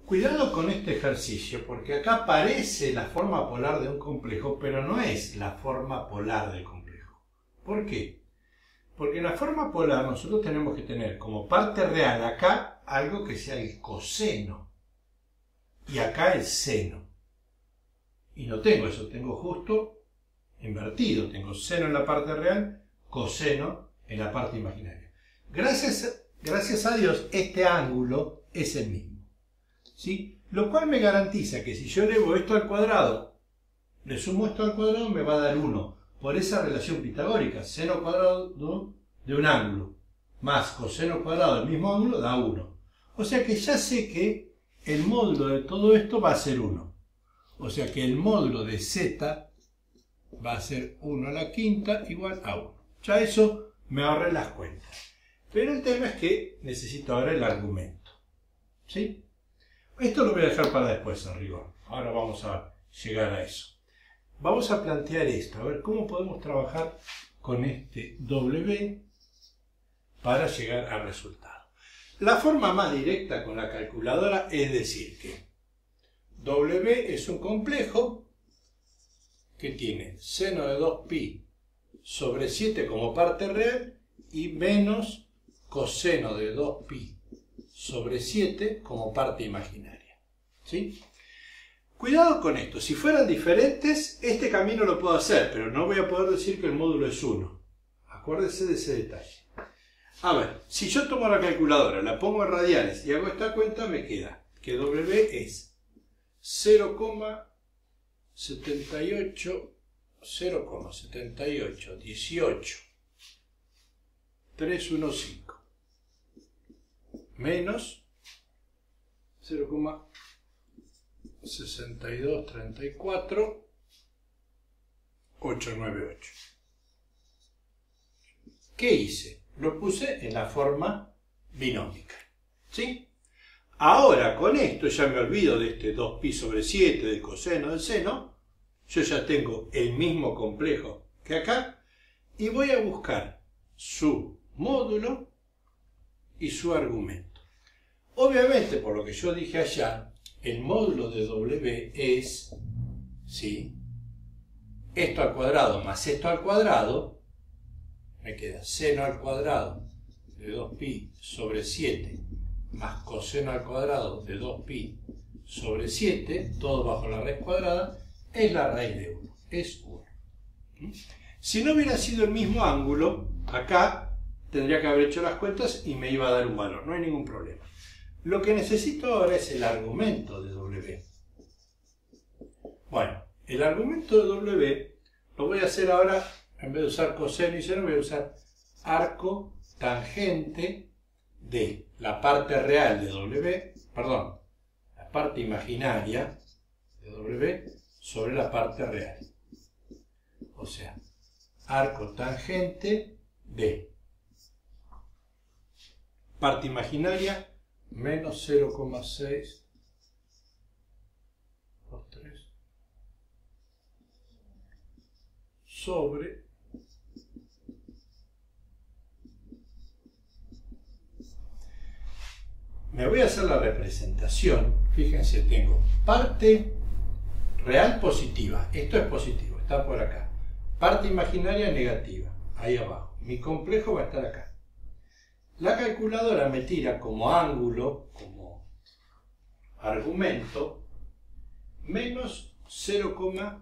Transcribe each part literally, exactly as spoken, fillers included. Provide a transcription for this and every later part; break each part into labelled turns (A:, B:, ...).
A: Cuidado con este ejercicio, porque acá aparece la forma polar de un complejo, pero no es la forma polar del complejo. ¿Por qué? Porque en la forma polar nosotros tenemos que tener como parte real acá algo que sea el coseno y acá el seno. Y no tengo eso, tengo justo invertido. Tengo seno en la parte real, coseno en la parte imaginaria. Gracias, gracias a Dios este ángulo es el mismo, ¿sí? Lo cual me garantiza que si yo elevo esto al cuadrado, le sumo esto al cuadrado, me va a dar uno. Por esa relación pitagórica, seno cuadrado de un ángulo más coseno cuadrado del mismo ángulo da uno. O sea que ya sé que el módulo de todo esto va a ser uno. O sea que el módulo de z va a ser uno a la quinta igual a uno. Ya eso me ahorré las cuentas. Pero el tema es que necesito ahora el argumento, ¿sí? Esto lo voy a dejar para después en rigor. Ahora vamos a llegar a eso. Vamos a plantear esto, a ver cómo podemos trabajar con este W para llegar al resultado. La forma más directa con la calculadora es decir que W es un complejo que tiene seno de dos pi sobre siete como parte real y menos coseno de dos pi sobre siete como parte imaginaria, ¿sí? Cuidado con esto, si fueran diferentes, este camino lo puedo hacer, pero no voy a poder decir que el módulo es uno. Acuérdense de ese detalle. A ver, si yo tomo la calculadora, la pongo en radianes y hago esta cuenta, me queda que W es cero coma setenta y ocho, cero coma setenta y ocho dieciocho trescientos quince menos cero coma sesenta y dos treinta y cuatro ochocientos noventa y ocho. ¿Qué hice? Lo puse en la forma binómica, ¿sí? Ahora con esto ya me olvido de este dos pi sobre siete del coseno del seno. Yo ya tengo el mismo complejo que acá y voy a buscar su módulo y su argumento. Obviamente, por lo que yo dije allá, el módulo de W es, ¿sí?, esto al cuadrado más esto al cuadrado, me queda seno al cuadrado de dos pi sobre siete más coseno al cuadrado de dos pi sobre siete, todo bajo la raíz cuadrada, es la raíz de uno, es uno. Si no hubiera sido el mismo ángulo, acá tendría que haber hecho las cuentas y me iba a dar un valor, no hay ningún problema. Lo que necesito ahora es el argumento de W. Bueno, el argumento de W lo voy a hacer ahora, en vez de usar coseno y seno, voy a usar arco tangente de la parte real de W, perdón, la parte imaginaria de W sobre la parte real. O sea, arco tangente de parte imaginaria menos cero coma seis dos tres sobre me voy a hacer la representación. Fíjense, tengo parte real positiva, esto es positivo, está por acá, parte imaginaria negativa, ahí abajo, mi complejo va a estar acá. La calculadora me tira como ángulo, como argumento, menos cero coma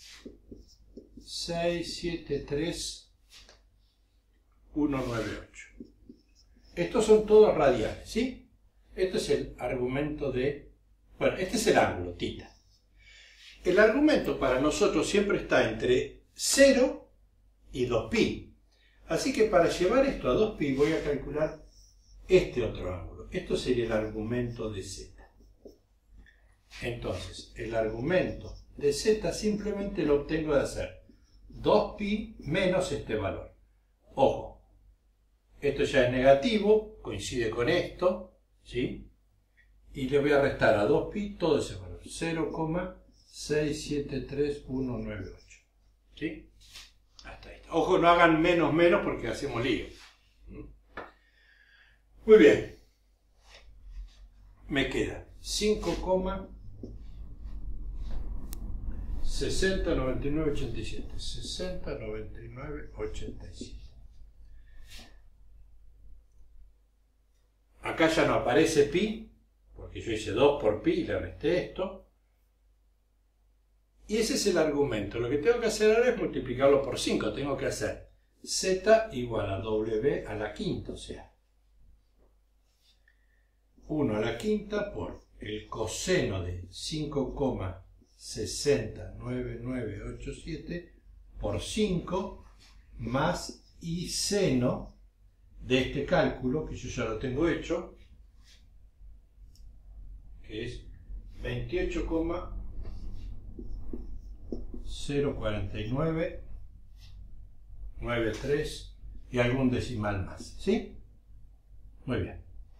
A: seis siete tres uno nueve ocho. Estos son todos radiales, ¿sí? Este es el argumento de... Bueno, este es el ángulo, tita. El argumento para nosotros siempre está entre cero y dos pi. Así que para llevar esto a dos pi voy a calcular este otro ángulo. Esto sería el argumento de z. Entonces, el argumento de z simplemente lo obtengo de hacer dos pi menos este valor. Ojo, esto ya es negativo, coincide con esto, ¿sí? Y le voy a restar a dos pi todo ese valor, cero coma seis siete tres uno nueve ocho. ¿Sí? Hasta ahí. Ojo, no hagan menos menos porque hacemos lío. Muy bien. Me queda cinco coma sesenta noventa y nueve ochenta y siete. sesenta noventa y nueve ochenta y siete. Acá ya no aparece pi, porque yo hice dos por pi y le resté esto. Y ese es el argumento. Lo que tengo que hacer ahora es multiplicarlo por cinco. Tengo que hacer z igual a w a la quinta, o sea, uno a la quinta por el coseno de cinco coma sesenta nueve nueve ocho siete por cinco más y seno de este cálculo, que yo ya lo tengo hecho, que es veintiocho coma cero cuarenta y nueve noventa y tres y algún decimal más, ¿sí? Muy bien.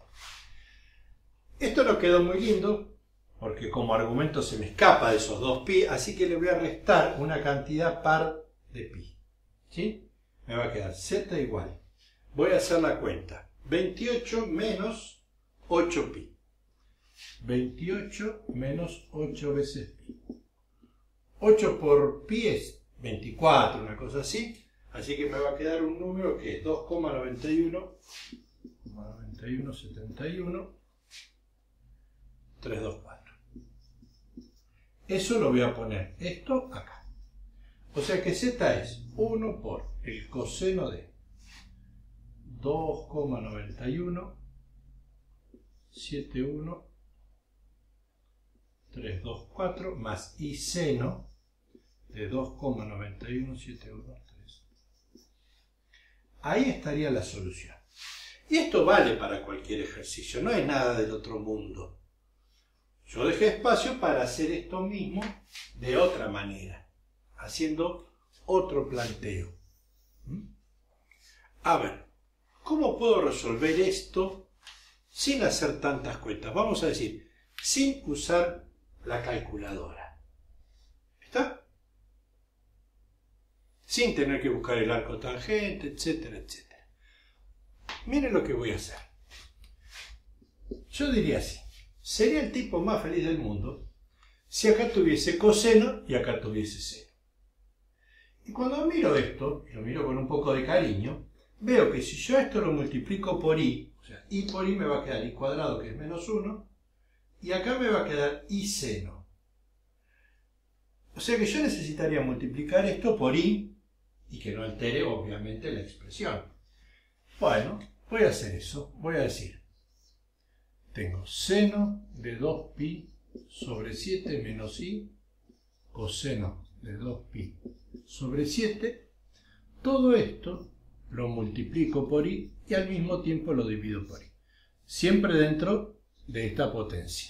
A: Esto no quedó muy lindo, porque como argumento se me escapa de esos dos pi, así que le voy a restar una cantidad par de pi, ¿sí? Me va a quedar z igual. Voy a hacer la cuenta. veintiocho menos ocho pi. veintiocho menos ocho veces pi. ocho por pi es veinticuatro, una cosa así. Así que me va a quedar un número que es dos coma noventa y uno, noventa y uno setenta y uno, trescientos veinticuatro. Eso lo voy a poner esto acá. O sea que z es uno por el coseno de dos coma noventa y uno setenta y uno trescientos veinticuatro más y seno de dos coma noventa y uno setenta y uno tres. Ahí estaría la solución. Y esto vale para cualquier ejercicio, no es nada del otro mundo. Yo dejé espacio para hacer esto mismo de otra manera, haciendo otro planteo. ¿Mm? A ver, ¿cómo puedo resolver esto sin hacer tantas cuentas? Vamos a decir, sin usar la calculadora. ¿Está? Sin tener que buscar el arco tangente, etcétera, etcétera. Miren lo que voy a hacer. Yo diría así. Sería el tipo más feliz del mundo si acá tuviese coseno y acá tuviese seno. Y cuando miro esto, y lo miro con un poco de cariño, veo que si yo esto lo multiplico por i, o sea, i por i me va a quedar i cuadrado, que es menos uno, y acá me va a quedar i seno. O sea que yo necesitaría multiplicar esto por i, y que no altere obviamente la expresión. Bueno, voy a hacer eso. Voy a decir, tengo seno de dos pi sobre siete menos i coseno de dos pi sobre siete. Todo esto lo multiplico por i y al mismo tiempo lo divido por i. Siempre dentro de esta potencia.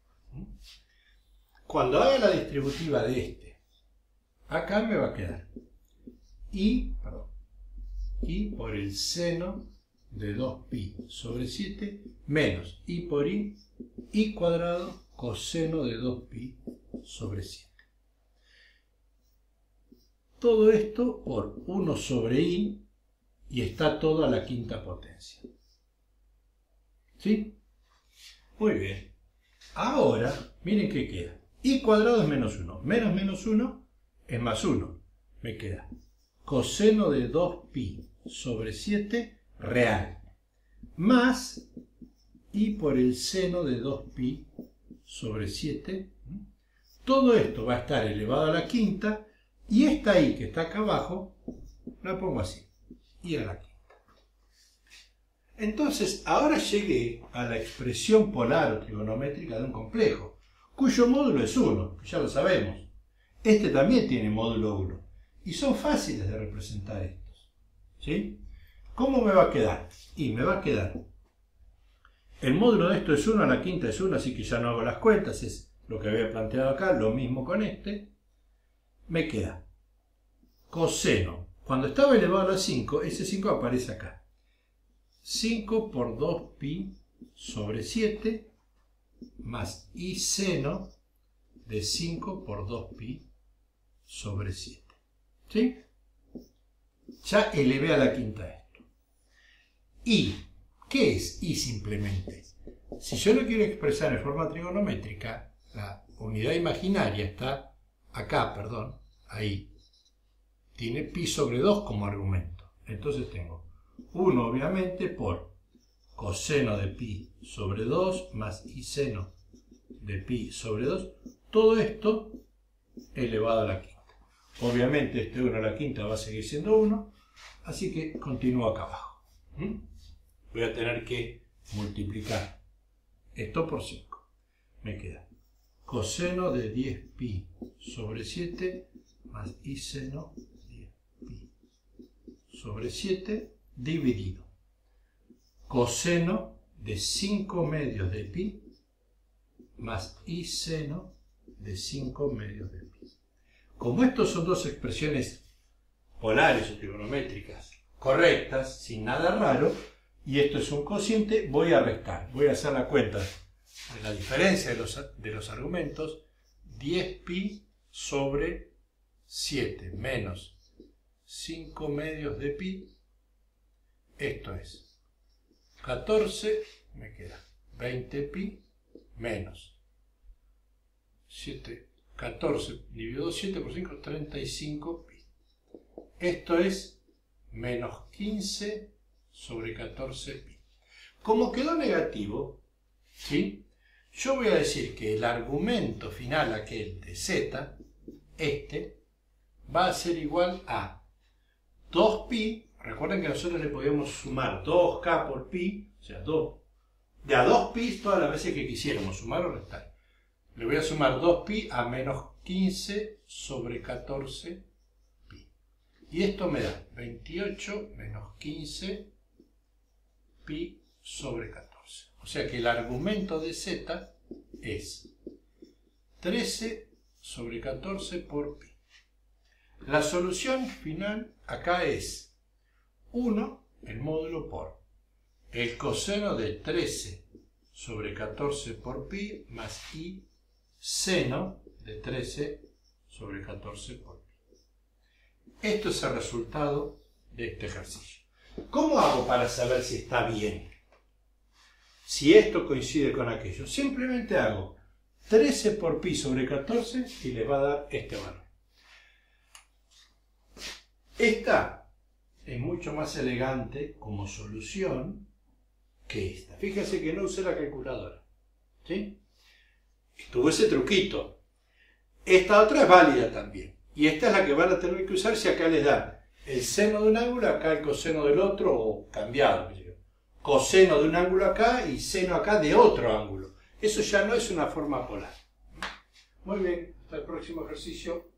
A: Cuando haga la distributiva de este, acá me va a quedar i, perdón, i por el seno de dos pi sobre siete menos i por i, i cuadrado coseno de dos pi sobre siete. Todo esto por uno sobre i y está todo a la quinta potencia. ¿Sí? Muy bien. Ahora, miren qué queda. I cuadrado es menos uno. Menos menos uno es más uno. Me queda coseno de dos pi sobre siete real, más i por el seno de dos pi sobre siete. Todo esto va a estar elevado a la quinta, y esta i que está acá abajo, la pongo así, i a la quinta. Entonces, ahora llegué a la expresión polar o trigonométrica de un complejo, cuyo módulo es uno, que ya lo sabemos. Este también tiene módulo uno. Y son fáciles de representar estos. ¿Sí? ¿Cómo me va a quedar? Y me va a quedar. El módulo de esto es uno, a la quinta es uno, así que ya no hago las cuentas, es lo que había planteado acá, lo mismo con este. Me queda coseno. Cuando estaba elevado a la cinco, ese cinco aparece acá. cinco por dos pi sobre siete más i seno de cinco por dos pi sobre siete. ¿Sí? Ya elevé a la quinta esto. ¿Y qué es i simplemente? Si yo lo quiero expresar en forma trigonométrica, la unidad imaginaria está acá, perdón, ahí. Tiene pi sobre dos como argumento. Entonces tengo uno, obviamente, por coseno de pi sobre dos más i seno de pi sobre dos. Todo esto elevado a la quinta. Obviamente este uno a la quinta va a seguir siendo uno, así que continúo acá abajo. ¿Mm? Voy a tener que multiplicar esto por cinco. Me queda coseno de diez pi sobre siete más i seno diez pi sobre siete dividido coseno de cinco medios de pi más i seno de cinco medios de pi. Como estos son dos expresiones polares o trigonométricas correctas, sin nada raro, y esto es un cociente, voy a restar. Voy a hacer la cuenta de la diferencia de los, de los argumentos. diez pi sobre siete menos cinco medios de pi. Esto es catorce, me queda veinte pi menos siete, catorce dividido siete por cinco, treinta y cinco pi. Esto es menos quince sobre catorce pi. Como quedó negativo, ¿sí? Yo voy a decir que el argumento final, aquel de z, este, va a ser igual a dos pi. Recuerden que nosotros le podíamos sumar dos k por pi, o sea, dos, de a dos pi todas las veces que quisiéramos, sumar o restar. Le voy a sumar dos pi a menos quince sobre catorce pi. Y esto me da veintiocho menos quince pi sobre catorce. O sea que el argumento de z es trece sobre catorce por pi. La solución final acá es uno, el módulo por el coseno de trece sobre catorce por pi más i seno de trece sobre catorce por pi. Esto es el resultado de este ejercicio. ¿Cómo hago para saber si está bien? Si esto coincide con aquello, simplemente hago trece por pi sobre catorce y les va a dar este valor. Esta es mucho más elegante como solución que esta. Fíjense que no usé la calculadora, ¿sí? Estuvo ese truquito. Esta otra es válida también. Y esta es la que van a tener que usar si acá les dan el seno de un ángulo, acá el coseno del otro, o cambiado. Coseno de un ángulo acá y seno acá de otro ángulo. Eso ya no es una forma polar. Muy bien, hasta el próximo ejercicio.